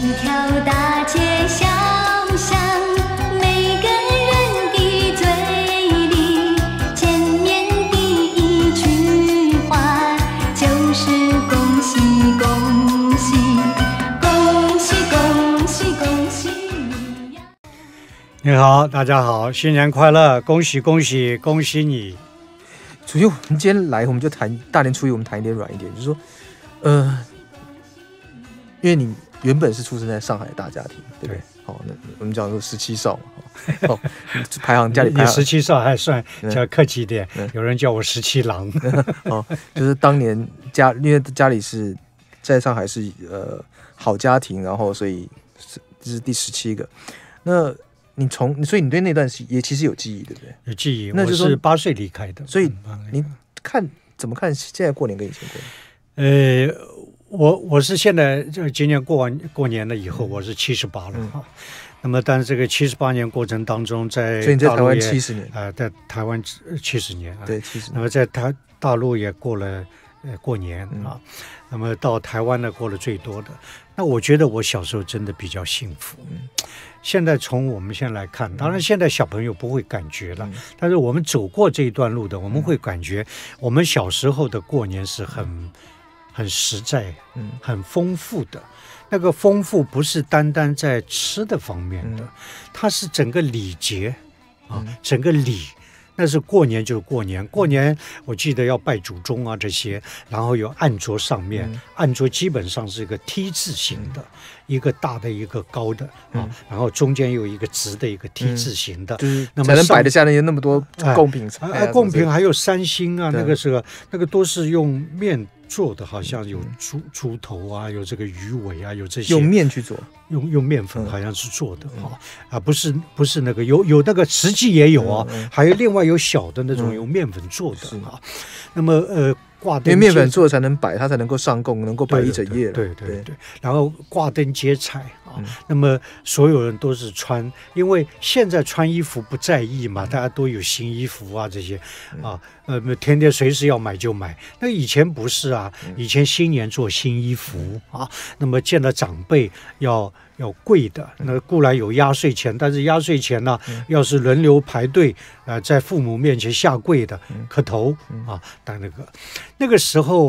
条大街小巷，每个人的嘴里见面第一句话就是恭喜恭喜，恭喜恭喜恭喜你呀！ 你好，大家好，新年快乐，恭喜恭喜恭喜你！ 所以我们今天来，我们就谈大年初一，我们谈一点软一点，就是说，因为你原本是出生在上海的大家庭，对不对？好，那我们讲说17少嘛，哦，排行家里排行你17少还算叫客气一点，有人叫我17郎。 哦，就是当年因为家里是在上海是好家庭，然后所以这是第17个。那所以你对那段也其实有记忆，对不对？ 有记忆， 那就是我是8岁离开的， 所以你怎么看现在过年跟以前过年？ 我是现在就今年过年了以后，我是78了哈。那么，但是这个78年过程当中，所以你在台湾70年在台湾70年对70年。 那么在大陆也过了过年啊。那么到台湾呢，过了最多的。那我觉得我小时候真的比较幸福。现在从我们现在来看，当然现在小朋友不会感觉了，但是我们走过这一段路的，我们会感觉我们小时候的过年是很实在，很丰富的。那个丰富不是单单在吃的方面的，它是整个礼节啊，整个礼。那是过年就是过年，过年我记得要拜祖宗啊这些，然后有案桌上面，案桌基本上是一个 T 字形的，一个大的一个高的啊，然后中间有一个直的一个 T 字形的， 就是才能摆得下那么多贡品菜， 贡品还有3星啊，那个都是用面做的，好像有猪头啊，有这个鱼尾啊，有这些用面去做， 用面粉好像是做的不是那个有那个实际也有啊，还有另外有小的那种用面粉做的啊。那么挂灯， 因为面粉做的才能摆，它才能够上供，能够摆一整夜了。 对。然后挂灯接彩啊，那么所有人都是穿，因为现在穿衣服不在意嘛，大家都有新衣服啊这些啊，天天随时要买就买。那以前不是啊，以前新年做新衣服啊，那么见了长辈要跪的，那固然有压岁钱，但是压岁钱呢，要是轮流排队在父母面前下跪的磕头啊，当那个时候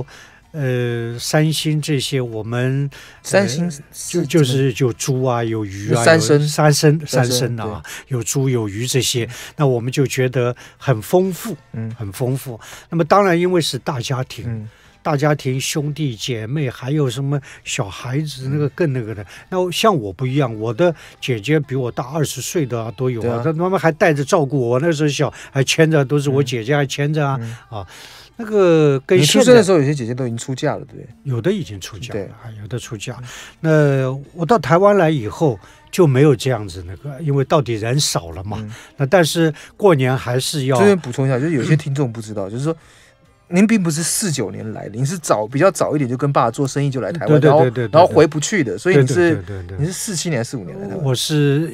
3星这些我们 3星就是有猪啊，有鱼啊， 三牲啊，有猪有鱼这些，那我们就觉得很丰富，很丰富。那么当然因为是大家庭。大家庭兄弟姐妹还有什么小孩子，那个更那个的。那像我不一样，我的姐姐比我大20岁的啊都有啊，她妈妈还带着照顾我，那时候小还牵着，都是我姐姐还牵着啊那个跟现在你出生的时候，有些姐姐都已经出嫁了，对不对？ 有的已经出嫁了，有的出嫁。那我到台湾来以后就没有这样子那个，因为到底人少了嘛。那但是过年还是要。 这边补充一下，就是有些听众不知道，就是说。您并不是49年来的，您是比较早一点就跟爸做生意就来台湾，然后回不去的，所以你是47年45年来台湾。 我是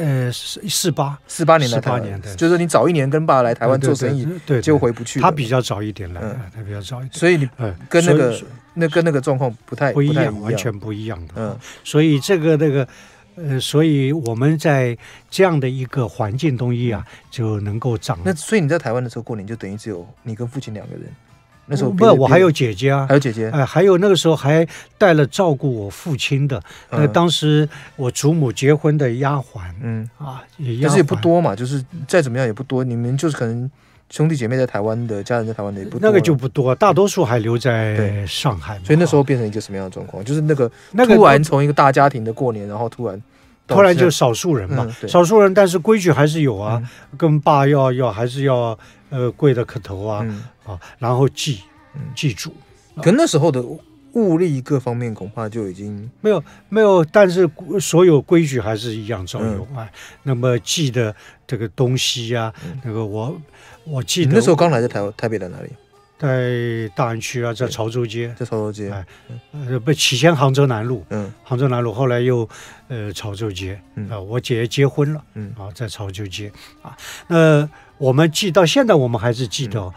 48 年来台湾， 的， 就是说你早1年跟爸来台湾做生意，就回不去。 他比较早一点来，他比较早一点， 所以你跟那个状况不一样， 完全不一样的。所以所以我们在这样的一个环境中就能够长。 那所以你在台湾的时候过年就等于只有你跟父亲2个人。那时候不，我还有姐姐啊， 还有姐姐， 还有那个时候还带了照顾我父亲的。那当时我祖母结婚的丫鬟， 但是也不多嘛，就是再怎么样也不多。你们就是可能兄弟姐妹在台湾的，家人在台湾的也不多， 那个就不多，大多数还留在上海。 所以那时候变成一个什么样的状况？就是那个突然从一个大家庭的过年，然后突然就少数人嘛，少数人，但是规矩还是有啊，跟爸还是要跪的磕头啊，然后祭祖。 可那时候的物力各方面恐怕就已经没有，但是所有规矩还是一样照有那么祭的这个东西啊，那个我记得你那时候刚来在台北的哪里？ 在大安区啊，在潮州街，不，起先杭州南路，杭州南路，后来又潮州街，我姐姐结婚了，在潮州街我们记到现在，我们还是记得，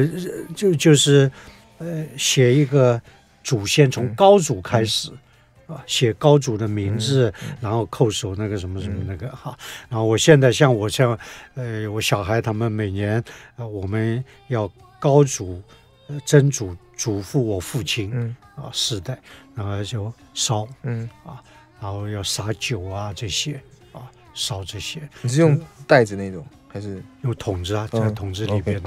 就是写一个祖先从高祖开始， 写高祖的名字，然后叩首那个什么什么那个哈。然后我现在像我我小孩他们每年我们要高祖、曾祖、祖父、我父亲4代，然后就烧然后要撒酒啊这些烧这些。 你是用袋子那种还是用桶子在桶子里边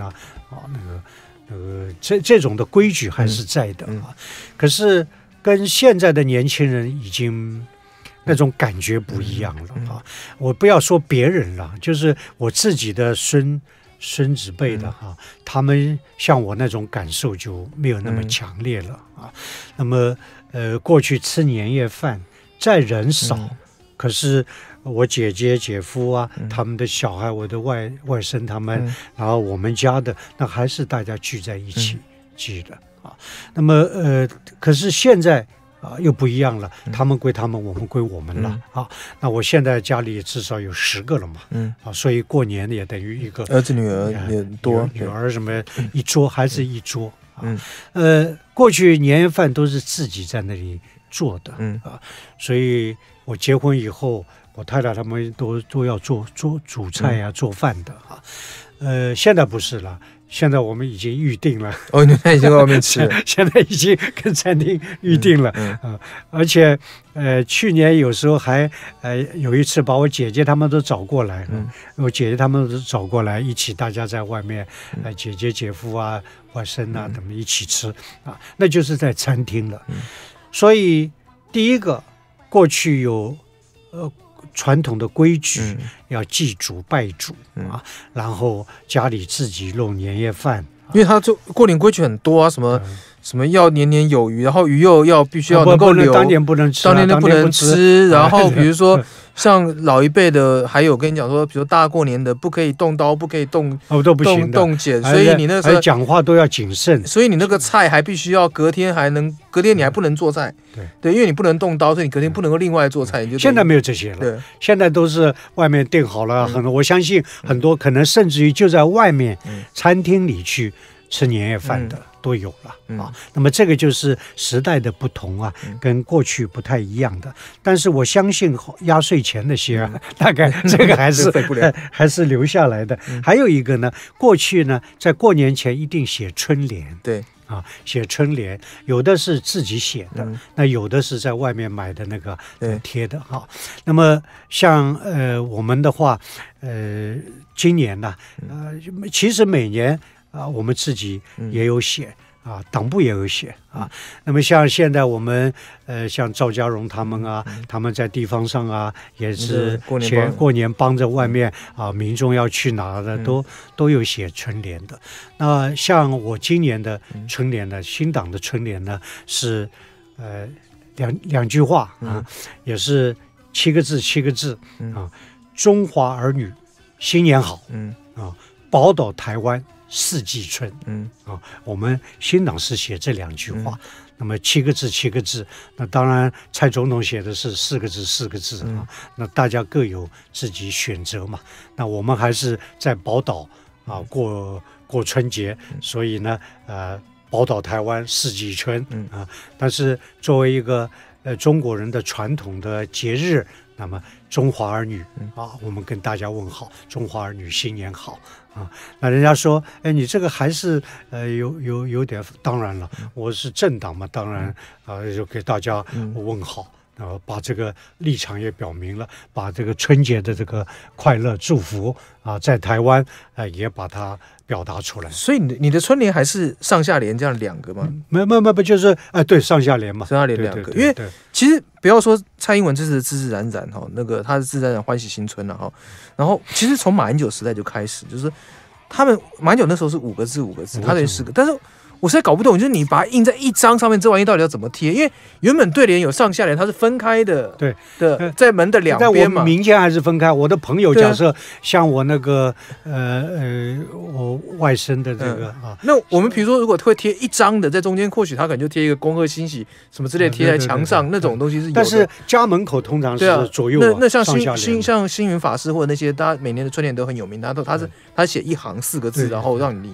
这种的规矩还是在的可是跟现在的年轻人已经那种感觉不一样了我不要说别人了，就是我自己的孙子辈的他们像我那种感受就没有那么强烈了那么过去吃年夜饭再人少可是我姐姐姐夫他们的小孩，我的外甥他们然后我们家的那还是大家聚在一起聚的那么可是现在又不一样了他们归他们我们归我们了那我现在家里至少有10个了嘛所以过年也等于一个儿子女儿也多， 女儿什么一桌还是一桌过去年夜饭都是自己在那里做的所以我结婚以后我太太他们都要煮菜做饭的现在不是了，现在我们已经预定了你们已经在外面吃了现在已经跟餐厅预定了而且去年有时候还有一次把我姐姐他们都找过来我姐姐他们都找过来一起大家在外面姐姐姐夫外甥他们一起吃那就是在餐厅了所以第一个过去有传统的规矩要祭祖拜祖然后家里自己弄年夜饭因为他就过年规矩很多什么要年年有余，然后鱼又必须要能够留， 当年不能吃然后比如说像老一辈的还有跟你讲说比如大过年的不可以动刀，不可以动剪，所以你那时候讲话都要谨慎， 所以你那个菜还必须要隔天你还不能做菜对，因为你不能动刀，所以你隔天不能够另外做菜现在没有这些了现在都是外面订好了很多我相信很多可能甚至于就在外面餐厅里去吃年夜饭的都有了那么这个就是时代的不同跟过去不太一样的但是我相信压岁钱那些大概这个还是留下来的还有一个呢过去呢在过年前一定写春联对写春联有的是自己写的那有的是在外面买的那个贴的那么像我们的话今年呢其实每年我们自己也有写党部也有写那么像现在我们像赵家荣他们他们在地方上也是过年帮着外面民众要去哪的都有写春联的那像我今年的春联呢新党的春联呢是两句话也是7个字中华儿女新年好宝岛台湾四季春我们新党是写这2句话那么7个字那当然蔡总统写的是4个字那大家各有自己选择嘛那我们还是在宝岛过春节所以呢宝岛台湾四季春但是作为一个中国人的传统的节日那么中华儿女我们跟大家问好中华儿女新年好那人家说你这个还是有点当然了我是政党嘛当然就给大家问好把这个立场也表明了把这个春节的这个快乐祝福在台湾也把它表达出来所以你的春联还是上下联这样2个吗没就是对上下联嘛上下联2个因为其实不要说蔡英文这次的自然那个他是自然欢喜新春然后其实从马英九时代就开始就是他们马英九那时候是5个字他等于10个但是我实在搞不懂就是你把它印在一张上面这玩意到底要怎么贴因为原本对联有上下联它是分开的对在门的两边嘛但我民间还是分开我的朋友假设像我那个我外甥的这个那我们比如说如果会贴一张的在中间或许他可能就贴一个恭贺新喜什么之类贴在墙上那种东西是有的但是家门口通常是左右那像像星云法师或者那些大家每年的春联都很有名他写一行4个字然后让你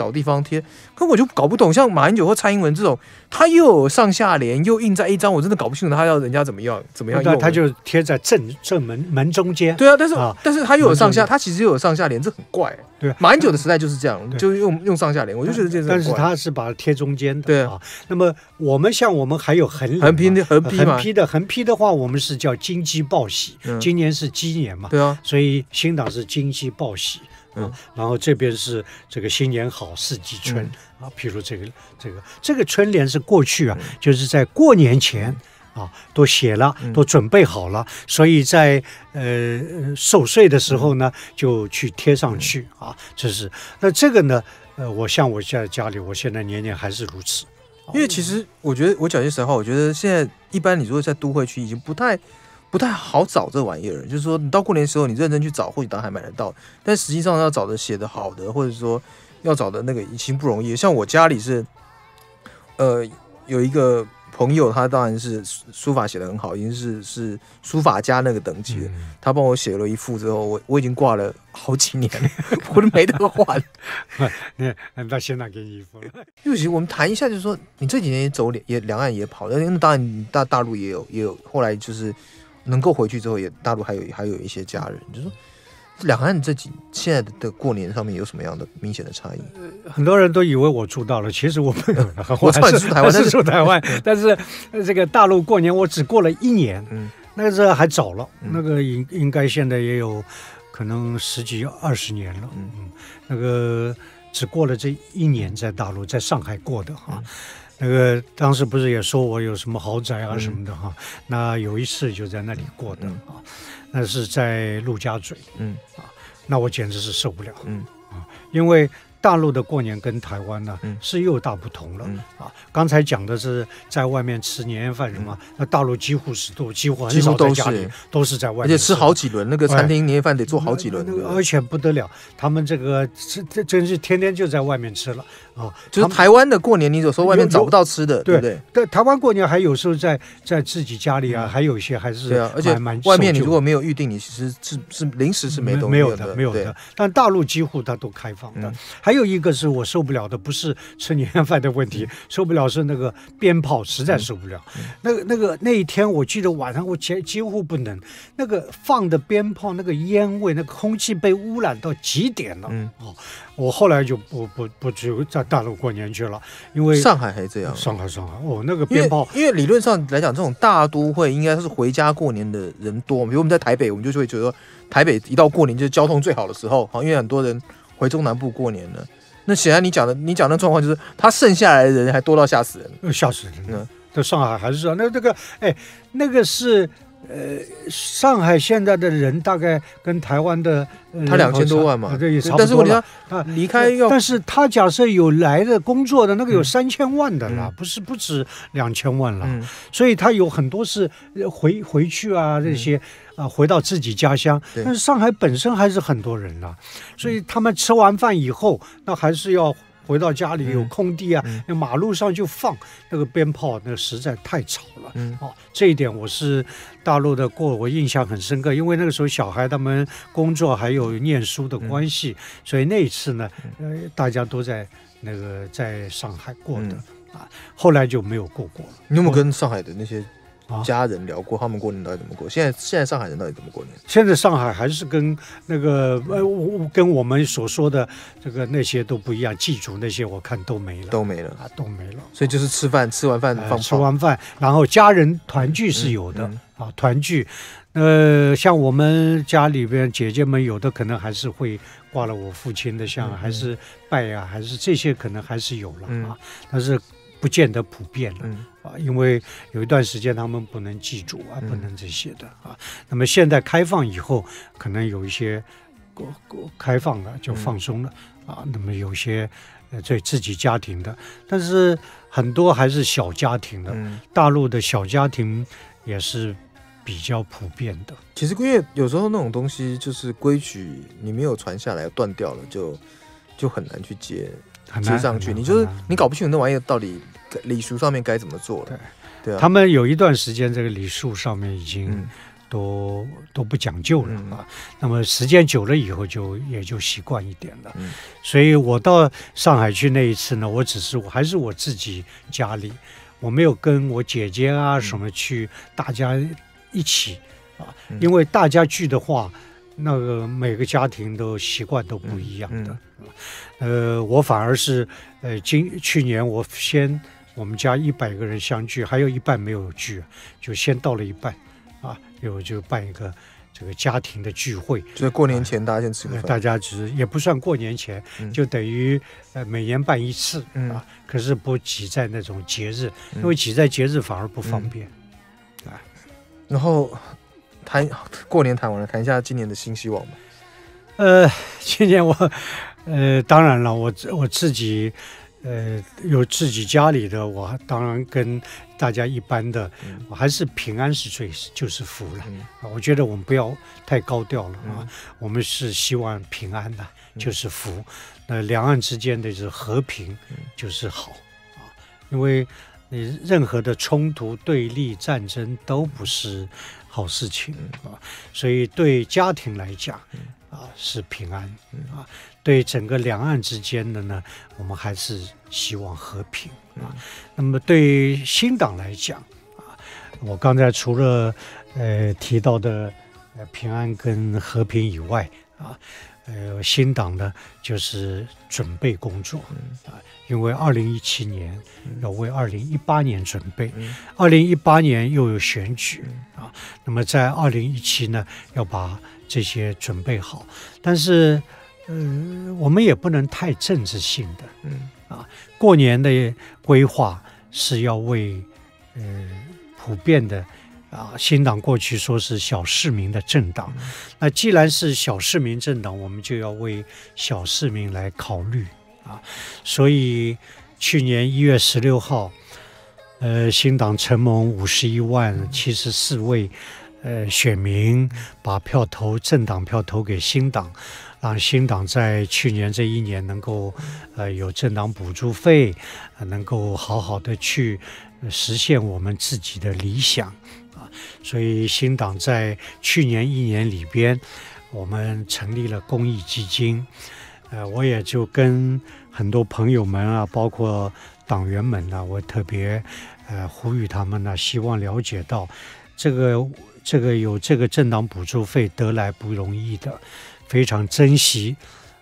找地方贴，可我就搞不懂，像马英九或蔡英文这种，他又有上下联，又印在一张，我真的搞不清楚他要人家怎么样用。 他就贴在正门中间。 对啊，但是他又有上下，他其实又有上下联，这很怪。 对， 马英九的时代就是这样，就用上下联，我就觉得这是。 但是他是把它贴中间的。 对啊。 那么我们还有横批的话，我们是叫金鸡报喜，今年是鸡年嘛。 对啊。 所以新党是金鸡报喜。然后这边是这个新年好，四季春啊。譬如这个春联是过去啊，就是在过年前啊都写了，都准备好了，所以在守岁的时候呢，就去贴上去啊。那这个呢，我现在家里，我现在年年还是如此。 因为其实我觉得，我讲句实话，我觉得现在一般你如果在都会区已经不太好找这玩意儿，就是说你到过年的时候你认真去找，或许当然还买得到，但实际上要找的写的好的，或者说要找的那个已经不容易。像我家里是，有一个朋友，他当然是书法写得很好，已经是书法家那个等级的。他帮我写了一幅之后，我已经挂了好几年了，我都没得换。 那现在给你一幅了。 尤其我们谈一下，就是说你这几年也两岸也跑，那当然大陆也有，后来就是能够回去之后，大陆还有一些家人，就是说两岸现在的过年上面有什么样的明显的差异？ 很多人都以为我住到了，其实我没有， 我还是住台湾，但是这个大陆过年我只过了1年，那个时候还早了，那个应该现在也有可能10几20年了，那个只过了这1年在大陆，在上海过的哈。那个当时不是也说我有什么豪宅啊什么的哈，那有一次就在那里过的啊，那是在陆家嘴，那我简直是受不了，因为大陆的过年跟台湾呢是又大不同了啊。刚才讲的是在外面吃年夜饭什么，那大陆几乎很少在家里，都是在外面， 而且吃好几轮，那个餐厅年夜饭得做好几轮， 而且不得了，他们这真是天天就在外面吃了啊。 就是台湾的过年，你有时候外面找不到吃的，对不对？ 对，台湾过年还有时候在自己家里啊，还有一些还是对啊，而且外面你如果没有预定，你其实是临时是没有的。 但大陆几乎它都开放的。还有一个是我受不了的，不是吃年夜饭的问题，受不了是那个鞭炮，实在受不了。那一天我记得晚上我几乎不能，那个放的鞭炮那个烟味，那个空气被污染到极点了。我后来就不去在大陆过年去了，因为上海还这样。 上海那个鞭炮， 因为理论上来讲，这种大都会应该是回家过年的人多。比如我们在台北，我们就会觉得台北一到过年就是交通最好的时候，因为很多人回中南部过年了。那显然你讲的状况就是，他剩下来的人还多到吓死人， 吓死人。在上海还是这样，那个是。上海现在的人大概跟台湾的他2000多万嘛， 对，也差不多了。 但是问题他离开但是他假设有来的工作的那个有3000万的了，不止2000万了，所以他有很多是回去啊这些啊回到自己家乡。但是上海本身还是很多人了，所以他们吃完饭以后，那还是要。回到家里有空地啊，那马路上就放那个鞭炮，那个实在太吵了。这一点我是大陆的我印象很深刻，因为那个时候小孩他们工作还有念书的关系，所以那一次呢，大家都在在上海过的啊，后来就没有过了。 你有没有跟上海的那些家人聊过他们过年到底怎么过？现在上海人到底怎么过年？ 现在上海还是跟跟我们所说的那些都不一样，祭祖那些我看都没了。 所以就是吃完饭放炮， 吃完饭，然后家人团聚是有的团聚。像我们家里边姐姐们有的可能还是会挂了我父亲的像，还是拜啊，还是这些可能还是有了但是不见得普遍了因为有一段时间他们不能祭祖不能这些的那么现在开放以后，可能有一些开放了就放松了那么有些对自己家庭的，但是很多还是小家庭的大陆的小家庭也是比较普遍的。 其实因为有时候那种东西就是规矩，你没有传下来断掉了，就很难去接上去。你搞不清楚那玩意到底礼俗上面该怎么做了。 对他们有一段时间这个礼数上面已经都不讲究了啊。那么时间久了以后也就习惯一点了。所以我到上海去那一次呢，我还是我自己家里，我没有跟我姐姐啊什么去大家一起啊，因为大家聚的话，那个每个家庭都习惯都不一样的。我反而是去年我们家100个人相聚，还有一半没有聚，就先到了一半啊，就办一个这个家庭的聚会， 就是过年前大家先吃个饭， 大家也不算过年前，就等于每年办一次啊，可是不挤在那种节日，因为挤在节日反而不方便啊。 然后过年谈完了，谈一下今年的新希望吧。 今年当然了，我自己有自己家里的，我当然跟大家一般的，我还是平安就是福了。我觉得我们不要太高调了啊，我们是希望平安的，就是福。两岸之间的和平就是好啊，因为你任何的冲突、对立、战争都不是好事情啊，所以对家庭来讲是平安啊。对整个两岸之间的呢，我们还是希望和平啊。那么对新党来讲啊，我刚才除了提到的平安跟和平以外啊，新党呢就是准备工作啊，因为2017年要为2018年准备，2018年又有选举啊，那么在2017呢要把这些准备好，但是我们也不能太政治性的，过年的规划是要为普遍的新党过去说是小市民的政党，那既然是小市民政党，我们就要为小市民来考虑啊。所以去年1月16号，新党承蒙51万74位选民把政党票投给新党。让新党在去年这1年能够有政党补助费，能够好好的去实现我们自己的理想啊。所以新党在去年1年里边，我们成立了公益基金。我也就跟很多朋友们啊，包括党员们呢，我特别呼吁他们呢，希望了解到这个有这个政党补助费得来不容易的。非常珍惜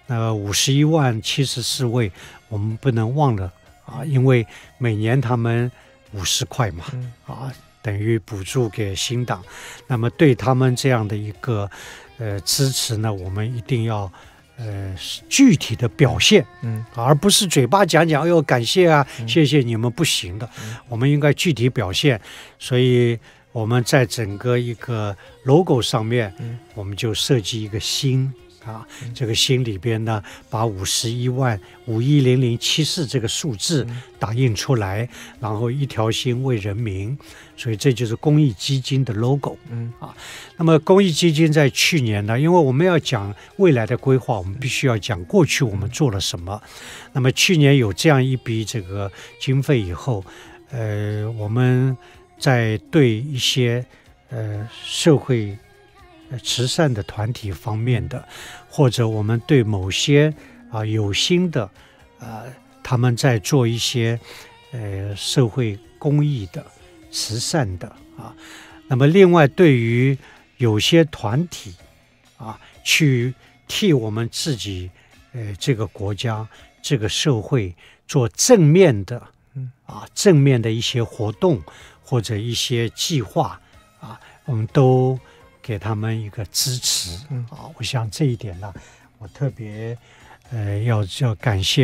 51万74位，我们不能忘了啊，因为每年他们50块嘛，等于补助给新党。那么对他们这样的一个支持呢，我们一定要具体的表现，而不是嘴巴讲哎呦感谢啊，谢谢你们，不行的，我们应该具体表现。所以我们在整个一个 logo 上面，我们就设计一个心啊，这个心里边呢，把51万510074这个数字打印出来，然后一条心为人民，所以这就是公益基金的 logo。那么公益基金在去年呢，因为我们要讲未来的规划，我们必须要讲过去我们做了什么。那么去年有这样一笔这个经费以后，我们在对一些社会慈善的团体方面的，或者我们对某些有心的他们在做一些社会公益的慈善的那么另外对于有些团体去替我们自己这个国家这个社会做正面的一些活动或者一些计划我们都给他们一个支持我想这一点呢，我特别要感谢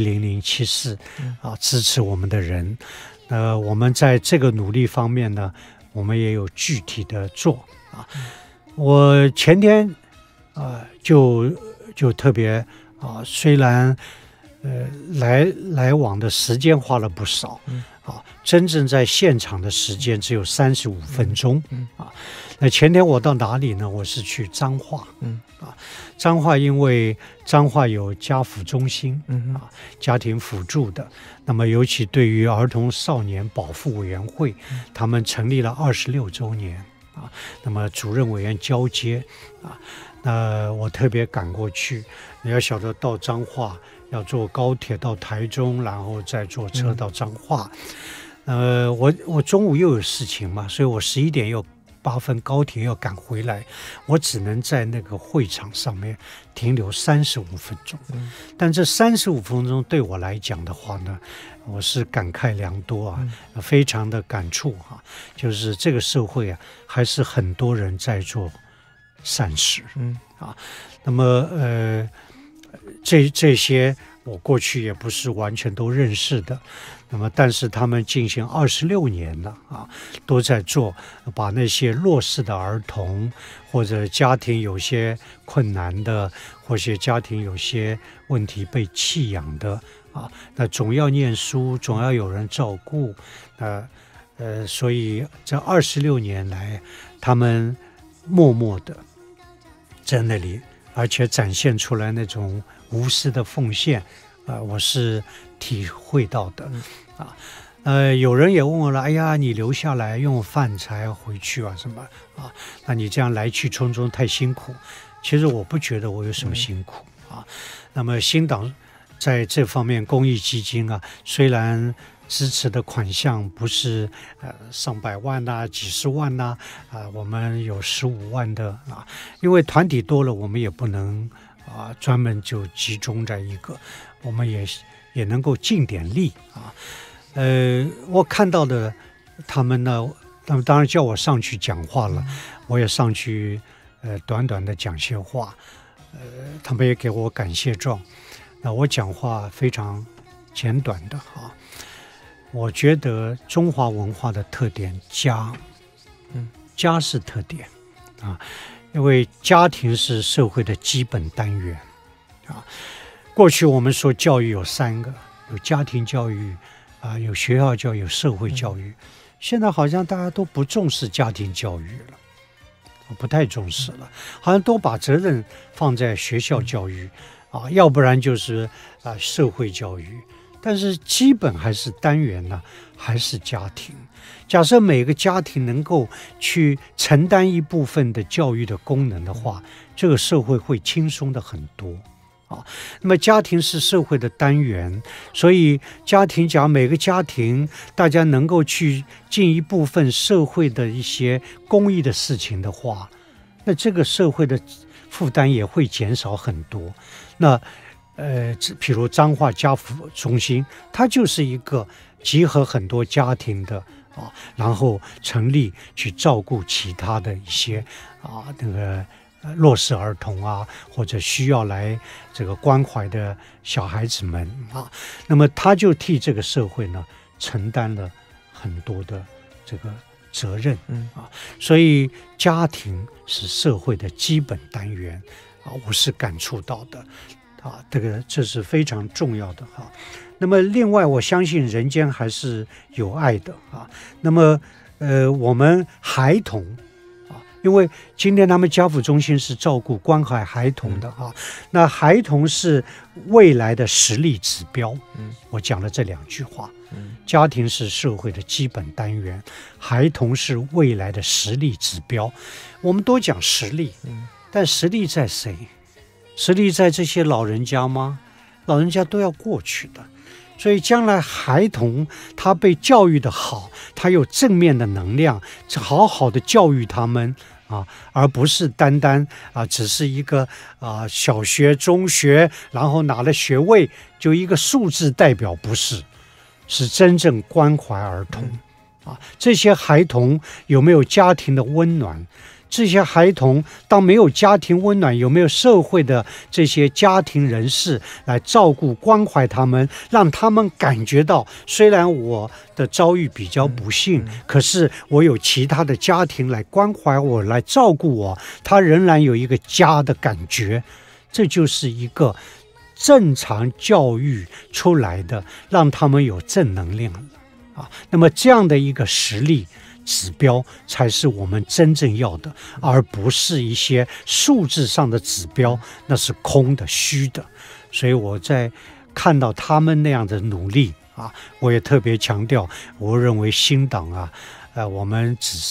510074支持我们的人。我们在这个努力方面呢，我们也有具体的做我前天就特别虽然来往的时间花了不少真正在现场的时间只有35分钟那前天我到哪里呢？我是去彰化彰化因为彰化有家辅中心家庭辅助的，那么尤其对于儿童少年保护委员会他们成立了26周年啊，那么主任委员交接啊，那我特别赶过去。你要晓得，到彰化要坐高铁到台中，然后再坐车到彰化。我中午又有事情嘛，所以我11点又8分高铁要赶回来，我只能在那个会场上面停留35分钟。但这35分钟对我来讲的话呢，我是感慨良多啊，非常的感触啊。就是这个社会啊，还是很多人在做善事，那么这些我过去也不是完全都认识的。那么，但是他们进行26年了啊，都在做，把那些弱势的儿童，或者家庭有些困难的，或者家庭有些问题被弃养的啊，那总要念书，总要有人照顾，所以这26年来，他们默默的在那里，而且展现出来那种无私的奉献。我是体会到的有人也问我了，哎呀，你留下来用饭才回去啊什么啊？那你这样来去匆匆太辛苦。其实我不觉得我有什么辛苦那么新党在这方面公益基金啊，虽然支持的款项不是上百万几十万我们有15万的因为团体多了，我们也不能专门就集中在一个，我们也能够尽点力我看到的他们呢，他们当然叫我上去讲话了，我也上去短短的讲些话，他们也给我感谢状。那我讲话非常简短的我觉得中华文化的特点家是特点因为家庭是社会的基本单元过去我们说教育有3个，有家庭教育有学校教育，有社会教育。现在好像大家都不重视家庭教育了，不太重视了，好像都把责任放在学校教育要不然就是社会教育。但是基本还是单元呢，还是家庭。假设每个家庭能够去承担一部分的教育的功能的话，这个社会会轻松的很多那么家庭是社会的单元，所以家庭讲每个家庭大家能够去尽一部分社会的一些公益的事情的话，那这个社会的负担也会减少很多。那譬如彰化家福中心，它就是一个集合很多家庭的然后成立去照顾其他的一些那个弱势儿童或者需要来这个关怀的小孩子们那么他就替这个社会呢承担了很多的这个责任所以家庭是社会的基本单元我是感触到的这是非常重要的那么另外我相信人间还是有爱的那么我们孩童因为今天他们家福中心是照顾关怀孩童的那孩童是未来的实力指标我讲了这2句话家庭是社会的基本单元，孩童是未来的实力指标。我们都讲实力但实力在谁？实力在这些老人家吗？老人家都要过去的，所以将来孩童他被教育的好，他有正面的能量，好好的教育他们而不是单单只是一个小学中学然后拿了学位就一个数字代表，不是，是真正关怀儿童这些孩童有没有家庭的温暖？这些孩童当没有家庭温暖，有没有社会的这些家庭人士来照顾关怀他们，让他们感觉到虽然我的遭遇比较不幸可是我有其他的家庭来关怀我，来照顾我，他仍然有一个家的感觉。这就是一个正常教育出来的，让他们有正能量那么这样的一个实力指标才是我们真正要的，而不是一些数字上的指标，那是空的虚的。所以我在看到他们那样的努力我也特别强调，我认为新党我们只是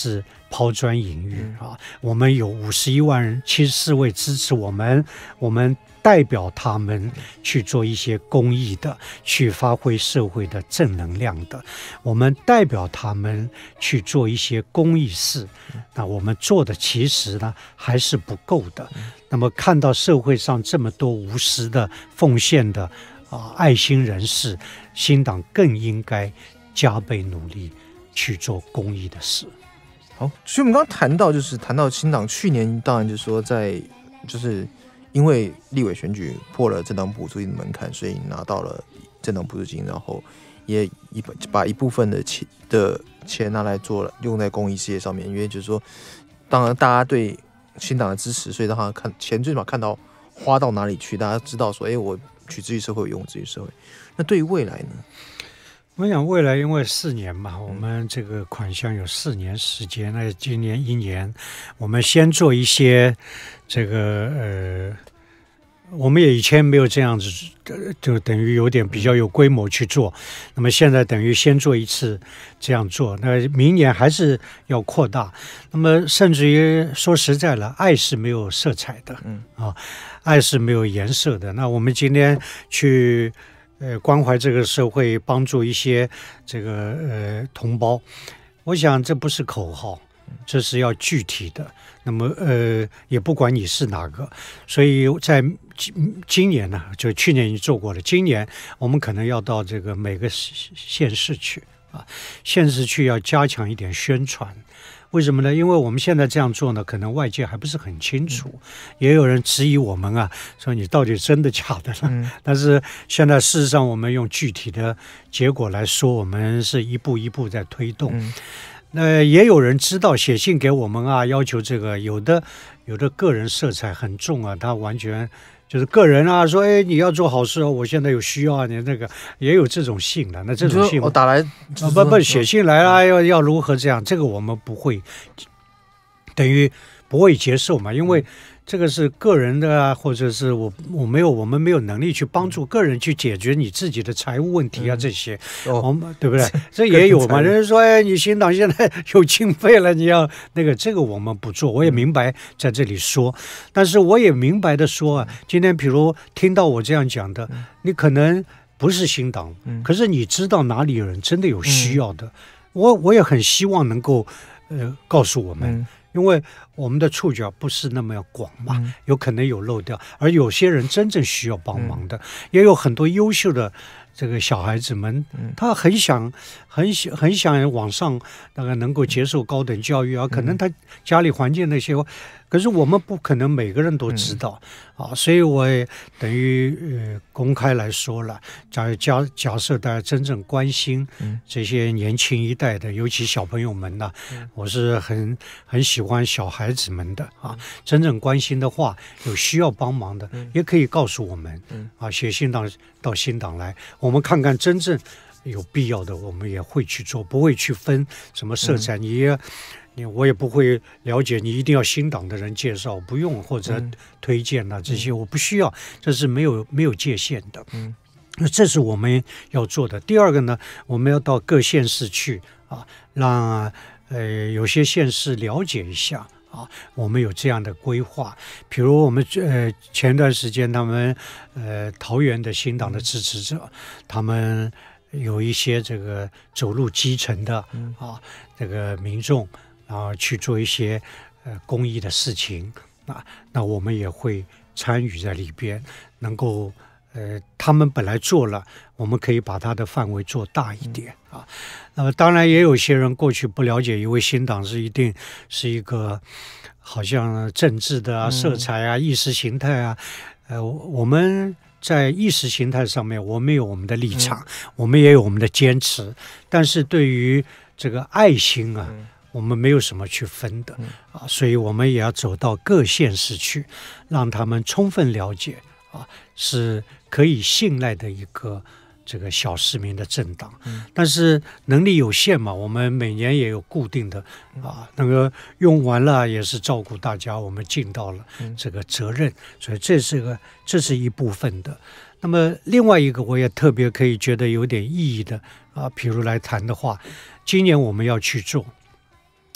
抛砖引玉啊。我们有51万人74位支持我们代表他们去做一些公益的，去发挥社会的正能量的，我们代表他们去做一些公益事。那我们做的其实呢还是不够的。那么看到社会上这么多无私的奉献的爱心人士，新党更应该加倍努力去做公益的事。 好，所以我们刚刚谈到新党去年，当然就是说就是因为立委选举破了政党补助金的门槛，所以拿到了政党补助金，然后也把一部分的钱拿来用在公益事业上面。因为就是说，当然大家对新党的支持，所以让他钱最起码看到花到哪里去，大家知道说，我取之于社会，有用之于社会。那对于未来呢？ 我想未来因为4年嘛，我们这个款项有4年时间，那今年1年，我们先做一些这个我们也以前没有这样子，就等于有点比较有规模去做。那么现在等于先做一次这样做，那明年还是要扩大。那么甚至于说实在了，爱是没有色彩的，爱是没有颜色的。那我们今天去关怀这个社会，帮助一些这个同胞，我想这不是口号，这是要具体的。那么也不管你是哪个，所以在今年呢，就去年已经做过了，今年我们可能要到这个每个县市去县市去要加强一点宣传。为什么呢？因为我们现在这样做呢，可能外界还不是很清楚，也有人质疑我们说你到底真的假的呢？但是现在事实上，我们用具体的结果来说，我们是一步一步在推动。那也有人知道写信给我们要求这个，有的个人色彩很重他完全就是个人说你要做好事我现在有需要你那个也有这种信的。那这种信我打来不写信来要如何这样，这个我们不会，等于不会接受嘛，因为这个是个人的或者是我们没有能力去帮助个人去解决你自己的财务问题这些，对不对？这也有嘛，人家说你新党现在有经费了，你要那个，这个我们不做。我也明白在这里说，但是我也明白的说今天比如听到我这样讲的，你可能不是新党，可是你知道哪里有人真的有需要的，我也很希望能够告诉我们。因为我们的触角不是那么广嘛，有可能有漏掉，而有些人真正需要帮忙的，也有很多优秀的这个小孩子们，他很想往上那个能够接受高等教育可能他家里环境那些，可是我们不可能每个人都知道所以我也等于公开来说了，假设大家真正关心这些年轻一代的，尤其小朋友们我是很喜欢小孩子们的真正关心的话，有需要帮忙的也可以告诉我们写信到新党来，我们看看真正有必要的我们也会去做，不会去分什么色彩，我也不会了解你一定要新党的人介绍，不用，或者推荐这些我不需要，这是没有界限的。这是我们要做的。第二个呢，我们要到各县市去让有些县市了解一下我们有这样的规划。比如我们前段时间他们桃园的新党的支持者，他们有一些这个走入基层的这个民众去做一些公益的事情那我们也会参与在里边，能够他们本来做了，我们可以把它的范围做大一点那么当然也有些人过去不了解，以为新党一定是一个好像政治的色彩意识形态我们在意识形态上面我们有我们的立场我们也有我们的坚持，但是对于这个爱心我们没有什么去分的所以我们也要走到各县市去，让他们充分了解是可以信赖的一个这个小市民的政党但是能力有限嘛，我们每年也有固定的那个用完了也是照顾大家，我们尽到了这个责任所以这是一部分的。那么另外一个我也特别可以觉得有点意义的比如来谈的话，今年我们要去做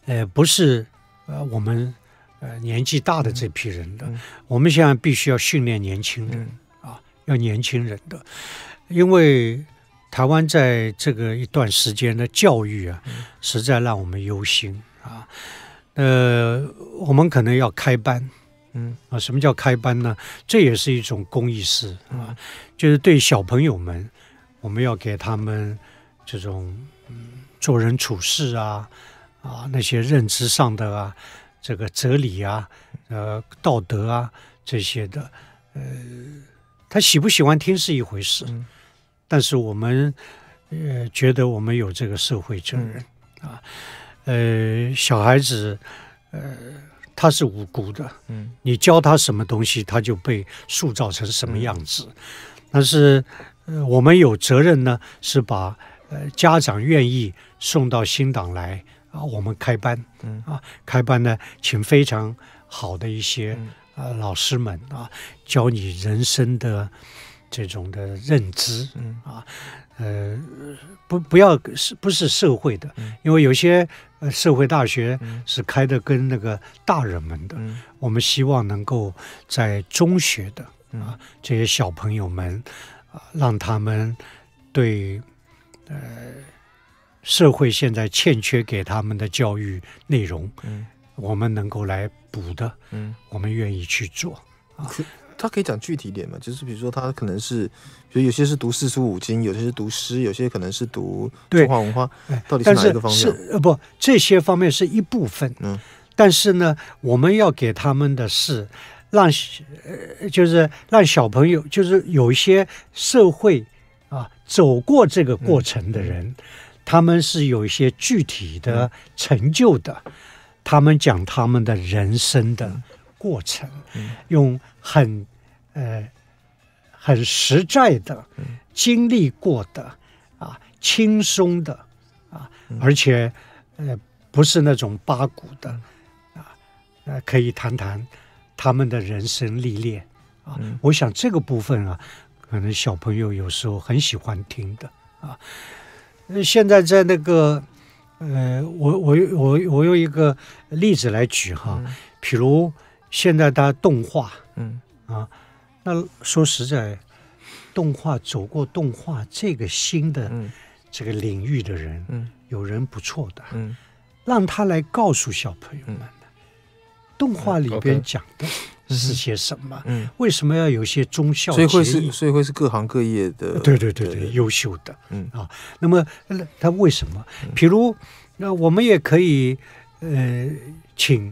不是我们年纪大的这批人的，我们现在必须要训练年轻人啊，要年轻人的，因为台湾在这个一段时间的教育啊，实在让我们忧心啊。我们可能要开班，什么叫开班呢？这也是一种公益事啊，就是对小朋友们，我们要给他们这种做人处事啊那些认知上的啊，这个哲理啊，道德啊这些的，他喜不喜欢听是一回事，但是我们觉得我们有这个社会责任啊。小孩子，他是无辜的，你教他什么东西，他就被塑造成什么样子。但是，我们有责任呢，是把家长愿意送到新党来啊，我们开班，开班呢，请非常好的一些老师们啊，教你人生的这种的认知不是社会的，因为有些社会大学是开的跟那个大人们的，我们希望能够在中学的这些小朋友们让他们对社会现在欠缺给他们的教育内容，我们能够来补的，我们愿意去做啊。 他可以讲具体一点嘛？就是比如说，他可能是，比如有些是读四书五经，有些是读诗，有些可能是读中华文化，到底是哪一个方面？ 不，这些方面是一部分。但是呢，我们要给他们的是就是让小朋友，就是有一些社会走过这个过程的人，他们是有一些具体的成就的，他们讲他们的人生的过程，用很实在的经历过的轻松的而且不是那种八股的可以谈谈他们的人生历练我想这个部分可能小朋友有时候很喜欢听的现在在那个我用一个例子来举比如现在的动画那说实在动画走过动画这个新的这个领域的人有人不错的让他来告诉小朋友们动画里边讲的是些什么为什么要有些忠孝节义所以会是各行各业的对优秀的那么他为什么比如我们也可以请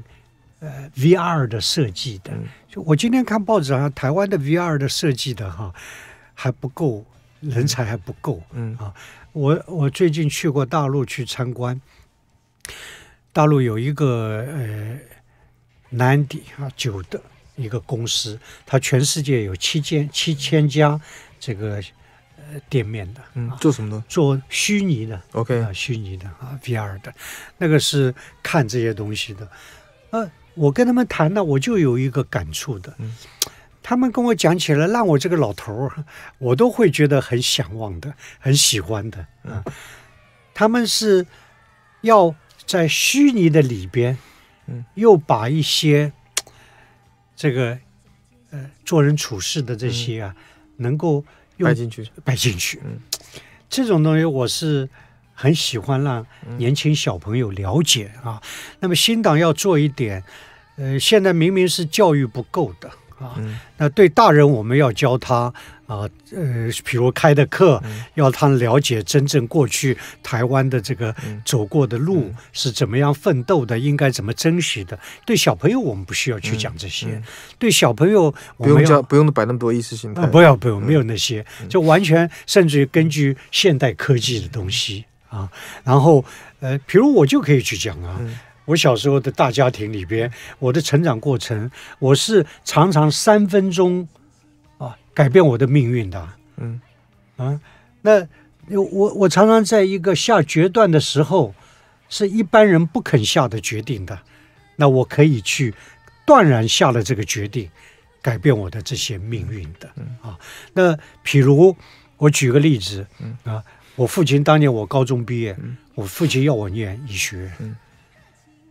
VR 的设计的就我今天看报纸上台湾的 VR 的设计的还不够人才还不够我最近去过大陆去参观大陆有一个南迪酒的一个公司它全世界有7000家这个店面的做什么呢？ 做虚拟的 OK 虚拟的VR 的那个是看这些东西的我跟他们谈呢我就有一个感触的他们跟我讲起来让我这个老头我都会觉得很向往的很喜欢的他们是要在虚拟的里边又把一些这个做人处事的这些能够摆进去这种东西我是很喜欢让年轻小朋友了解那么新党要做一点现在明明是教育不够的那对大人我们要教他比如开的课要他了解真正过去台湾的这个走过的路是怎么样奋斗的应该怎么珍惜的对小朋友我们不需要去讲这些对小朋友我们不用摆那么多意识形态不用没有那些就完全甚至于根据现代科技的东西然后比如我就可以去讲我小时候的大家庭里边我的成长过程我是常常3分钟改变我的命运的那我常常在一个下决断的时候是一般人不肯下的决定的那我可以去断然下了这个决定改变我的这些命运的那譬如我举个例子我父亲当年我高中毕业我父亲要我念医学院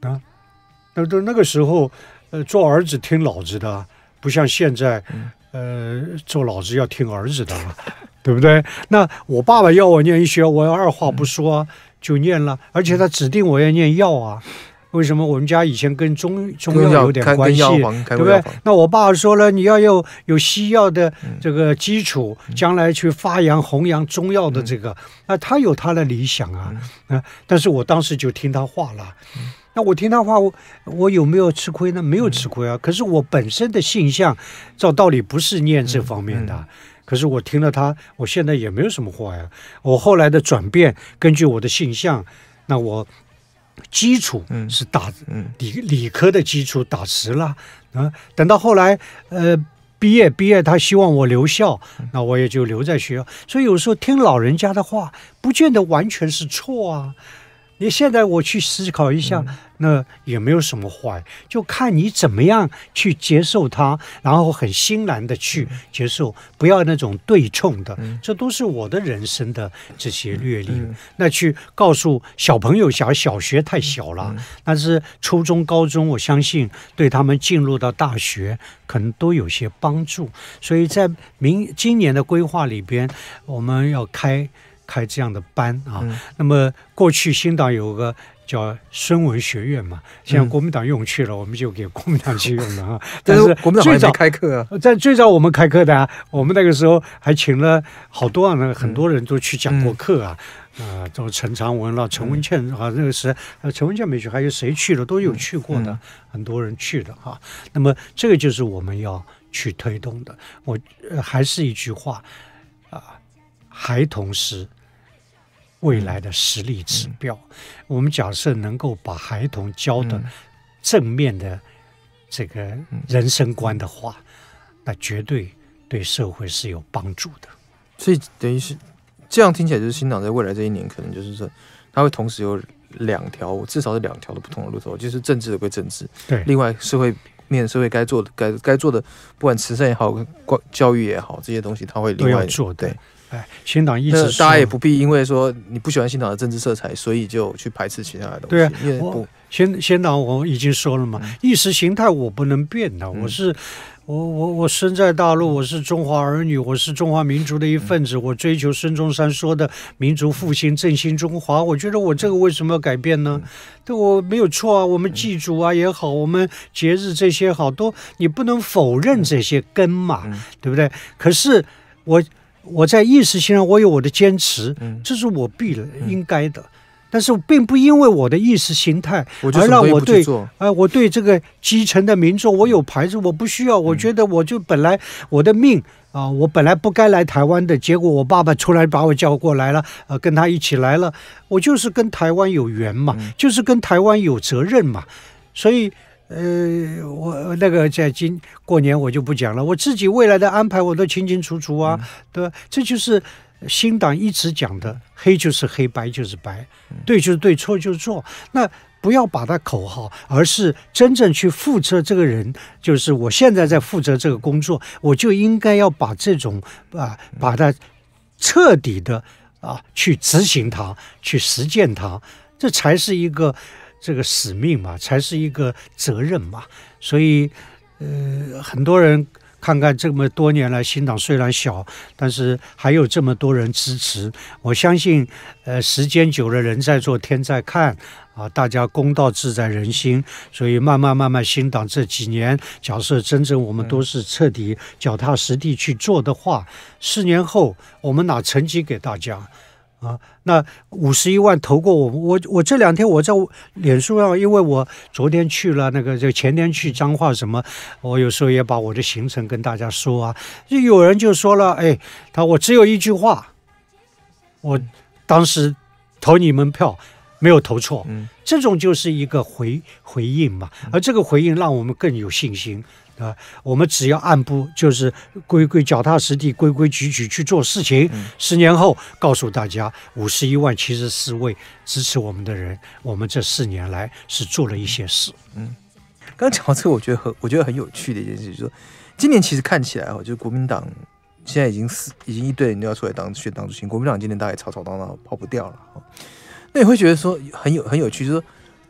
啊。那个时候，做儿子听老子的，不像现在，做老子要听儿子的了，对不对？那我爸爸要我念医学，我二话不说就念了，而且他指定我要念药啊。为什么我们家以前跟中药有点关系，对不对？那我爸说了，你要有西药的这个基础，将来去发扬弘扬中药的这个，那他有他的理想啊，但是我当时就听他话了。那我听他话，我有没有吃亏呢？没有吃亏啊。可是我本身的性向，照道理不是念这方面的。可是我听了他，我现在也没有什么话呀。我后来的转变，根据我的性向，那我基础是打理科的基础打实了啊。等到后来毕业，他希望我留校，那我也就留在学校。所以有时候听老人家的话，不见得完全是错啊。你现在我去思考一下，那也没有什么坏，就看你怎么样去接受它，然后很欣然的去接受，不要那种对冲的，这都是我的人生的这些阅历。那去告诉小朋友，小学太小了，但是初中、高中，我相信对他们进入到大学可能都有些帮助。所以在今年的规划里边，我们要开这样的班啊。那么过去新党有个叫孙文学院嘛，现在国民党用去了，我们就给国民党去用了啊。但是国民党还没开课啊。 在最早我们开课的啊，我们那个时候还请了好多很多人都去讲过课啊。都陈长文了、陈文茜啊，那个时陈文茜没去，还有谁去了都有去过的，很多人去的哈。那么这个就是我们要去推动的。我还是一句话孩童是未来的实力指标。我们假设能够把孩童教的正面的这个人生观的话，那绝对对社会是有帮助的。 所以等于是这样听起来，就是新党在未来这一年，可能就是说，它会同时有至少是两条的不同的路走，就是政治的归政治， 对， 另外社会该做的，不管慈善也好，教育也好，这些东西他会另外都要做。对。新党一直大家也不必因为说你不喜欢新党的政治色彩，所以就去排斥其他的东西。 对啊，新党我已经说了嘛，意识形态我不能变的。我生在大陆，我是中华儿女，我是中华民族的一份子。我追求孙中山说的民族复兴、振兴中华。我觉得我这个为什么要改变呢？对，我没有错啊。我们祭祖啊也好，我们节日这些好多，你不能否认这些根嘛，对不对？可是我在意识形态我有我的坚持，这是我应该的。但是并不因为我的意识形态而让我对这个基层的民众我有排斥，我不需要。我觉得我就本来我的命我本来不该来台湾的，结果我爸爸出来把我叫过来了，跟他一起来了，我就是跟台湾有缘嘛，就是跟台湾有责任嘛。所以我那个在过年我就不讲了，我自己未来的安排我都清清楚楚啊，对吧？这就是新党一直讲的，黑就是黑，白就是白，对就是对，错就是错。那不要把它口号，而是真正去负责这个人，就是我现在在负责这个工作，我就应该要把这种把它彻底的去执行它，去实践它，这才是一个这个使命嘛，才是一个责任嘛。所以很多人看看这么多年来，新党虽然小，但是还有这么多人支持。我相信时间久了，人在做天在看大家公道自在人心。所以慢慢新党这几年，假设真正我们都是彻底脚踏实地去做的话，4年后我们拿成绩给大家那51万投过我这2天我在脸书上，因为我昨天去了就前天去彰化什么，我有时候也把我的行程跟大家说就有人就说了，我只有一句话，我当时投你们票没有投错，这种就是一个回应嘛，而这个回应让我们更有信心。我们只要按部就是脚踏实地规矩去做事情，4年后告诉大家51万74位支持我们的人，我们这4年来是做了一些事。 刚讲到这个，我觉得很有趣的一件事，就是说今年其实看起来就是国民党现在已经一堆人都要出来选党主席，国民党今年大概吵吵闹闹跑不掉了。那你会觉得说很有趣，就是说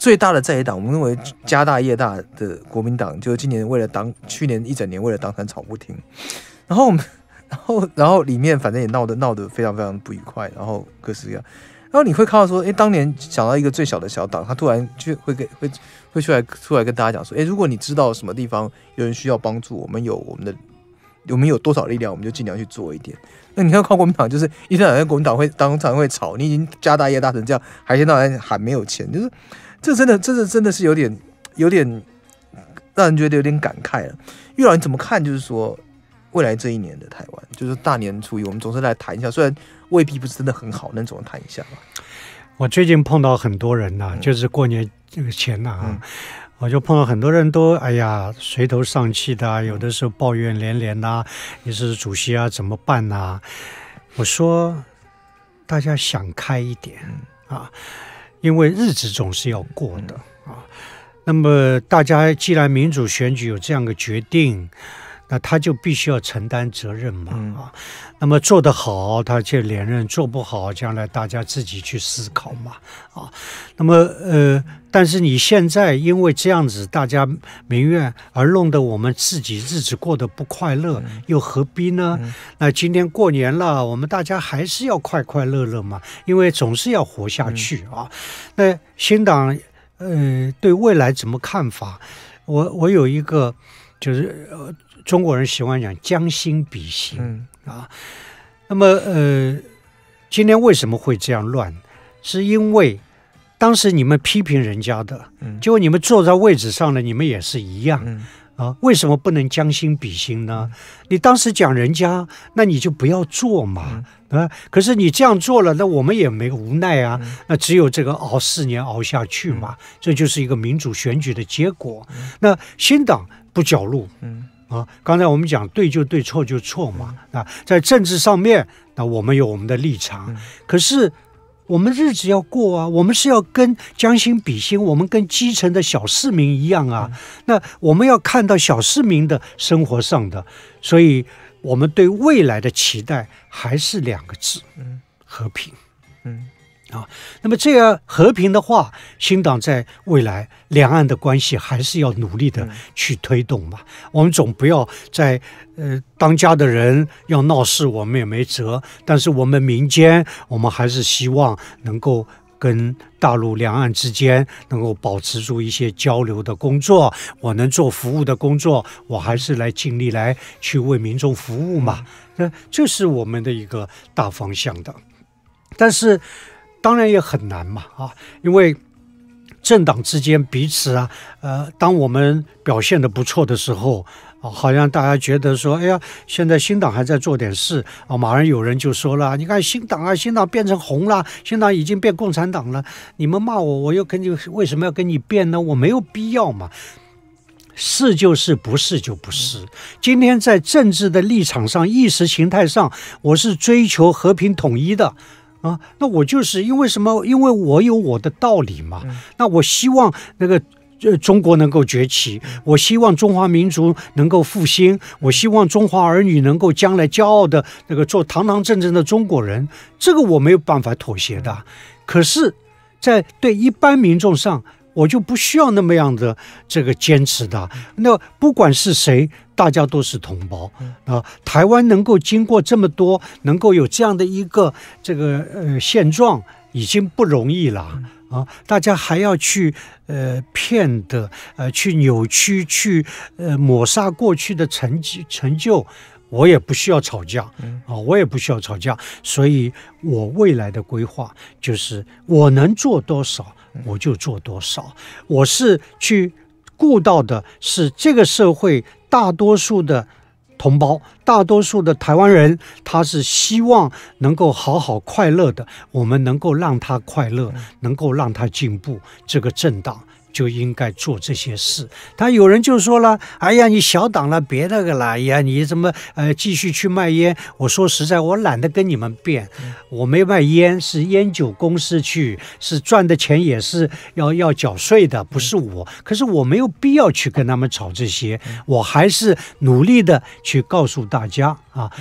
最大的在野党，我们认为家大业大的国民党，就今年去年一整年为了党产吵不停，然后里面反正也闹得非常非常不愉快，然后各式各样。然后你会看到说，当年想到一个最小的小党，他突然就会出来跟大家讲说，如果你知道什么地方有人需要帮助，我们有多少力量，我们就尽量去做一点。那你看，国民党就是一天到晚国民党会当场会吵，你已经家大业大成这样，还一天到晚喊没有钱，就是这真的是有点让人觉得有点感慨了。玉老，你怎么看？就是说未来这一年的台湾，就是大年初一，我们总是来谈一下，虽然未必不是真的很好，但总要谈一下吧。 我最近碰到很多人就是过年前我就碰到很多人都垂头丧气的有的时候抱怨连连也是主席怎么办我说大家想开一点因为日子总是要过的那么大家既然民主选举有这样的决定，那他就必须要承担责任嘛那么做得好他就连任，做不好将来大家自己去思考嘛那么但是你现在因为这样子大家民怨而弄得我们自己日子过得不快乐又何必呢那今天过年了，我们大家还是要快快乐乐嘛，因为总是要活下去那新党对未来怎么看法？我有一个就是中国人喜欢讲将心比心那么今天为什么会这样乱？是因为当时你们批评人家的结果你们坐在位置上了，你们也是一样为什么不能将心比心呢？你当时讲人家，那你就不要做嘛可是你这样做了，那我们也没无奈那只有这个熬4年熬下去嘛这就是一个民主选举的结果那新党不缴路刚才我们讲对就对，错就错嘛在政治上面，那我们有我们的立场可是我们日子要过我们是要跟将心比心，我们跟基层的小市民一样那我们要看到小市民的生活上的，所以我们对未来的期待还是2个字和平那么这样和平的话，新党在未来两岸的关系还是要努力的去推动嘛我们总不要在当家的人要闹事，我们也没辙，但是我们民间我们还是希望能够跟大陆两岸之间能够保持住一些交流的工作，我能做服务的工作，我还是来尽力来去为民众服务嘛这是我们的一个大方向的。但是当然也很难嘛因为政党之间彼此当我们表现得不错的时候好像大家觉得说现在新党还在做点事马上有人就说了，你看新党新党变成红了，新党已经变共产党了，你们骂我，我又跟你为什么要跟你变呢？我没有必要嘛，是就是，不是就不是。今天在政治的立场上，意识形态上，我是追求和平统一的那我就是因为什么？因为我有我的道理嘛那我希望那个中国能够崛起，我希望中华民族能够复兴，我希望中华儿女能够将来骄傲的那个做堂堂正正的中国人，这个我没有办法妥协的可是在对一般民众上，我就不需要那么样的这个坚持的。那不管是谁，大家都是同胞台湾能够经过这么多，能够有这样的一个这个现状，已经不容易了大家还要去骗的去扭曲，去抹杀过去的成就，我也不需要吵架我也不需要吵架。所以我未来的规划就是我能做多少我就做多少，我是去顾到的是这个社会大多数的同胞，大多数的台湾人，他是希望能够好好快乐的，我们能够让他快乐，能够让他进步，这个政党就应该做这些事。他有人就说了，哎呀，你小党了，别那个了，哎呀，你怎么继续去卖烟？我说实在，我懒得跟你们辩，我没卖烟，是烟酒公司去，是赚的钱也是要缴税的，不是我。可是我没有必要去跟他们吵这些，我还是努力的去告诉大家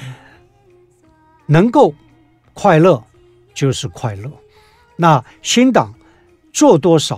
能够快乐就是快乐。那新党做多少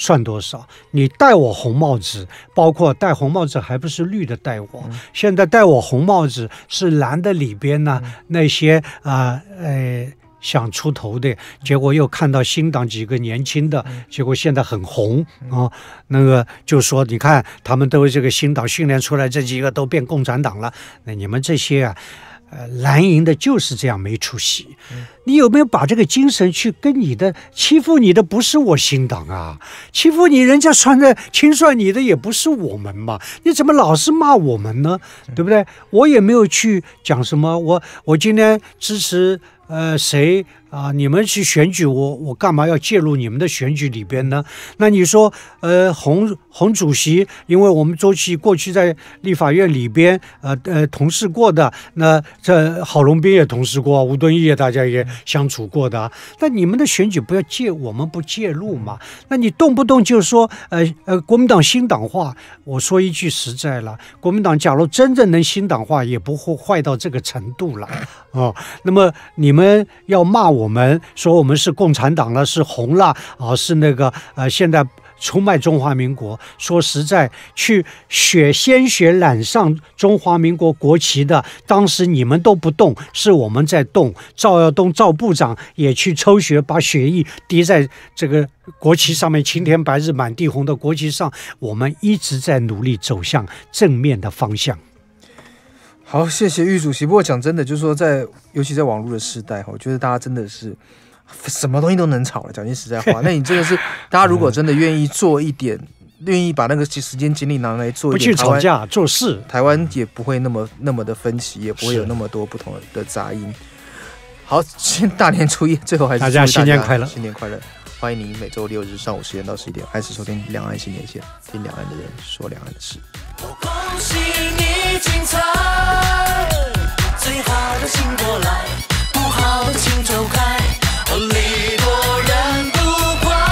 算多少？你戴我红帽子，包括戴红帽子还不是绿的戴我，现在戴我红帽子是蓝的里边呢，那些想出头的，结果又看到新党几个年轻的，结果现在很红啊。那个就说，你看他们都这个新党训练出来，这几个都变共产党了。那你们这些啊，蓝营的就是这样没出息。你有没有把这个精神去跟你的欺负你的不是我新党啊，欺负你人家轻率你的也不是我们嘛，你怎么老是骂我们呢？对不对？我也没有去讲什么，我今天支持谁啊？你们去选举我干嘛要介入你们的选举里边呢？那你说洪主席，因为我们周琦过去在立法院里边同事过的，那这郝龙斌也同事过，吴敦义也大家也相处过的啊。那你们的选举不要我们不介入嘛？那你动不动就说国民党新党化，我说一句实在了，国民党假如真正能新党化，也不会坏到这个程度了哦。那么你们要骂我们说我们是共产党了，是红了啊，是那个现在出卖中华民国。说实在，去鲜血染上中华民国国旗的，当时你们都不动，是我们在动。赵耀东赵部长也去抽血，把血液滴在这个国旗上面，青天白日满地红的国旗上。我们一直在努力走向正面的方向。 好，谢谢郁主席。不过讲真的，就是说尤其在网络的时代，我觉得大家真的是什么东西都能吵了。讲句实在话，那你真的是大家如果真的愿意做一点，愿意把那个时间精力拿来做一点， 不去吵架做事， 台湾也不会那么的分歧，也不会有那么多不同的杂音。好，大年初一，最后还是祝大家新年快乐， 新年快乐！欢迎您每周六日上午10点到11点，还是收听《两岸新连线》，听两岸的人说两岸的事。 恭喜你精彩，最好的请过来，不好的请走开，礼多人不怪。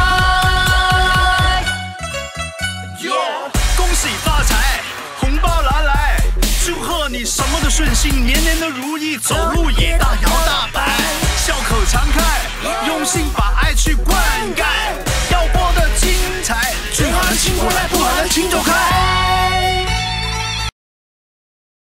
恭喜发财，红包拿来，祝贺你什么都顺心，年年都如意，走路也大摇大摆，笑口常开，用心把爱去灌溉，要播的精彩，最好的请过来，不好的请走开。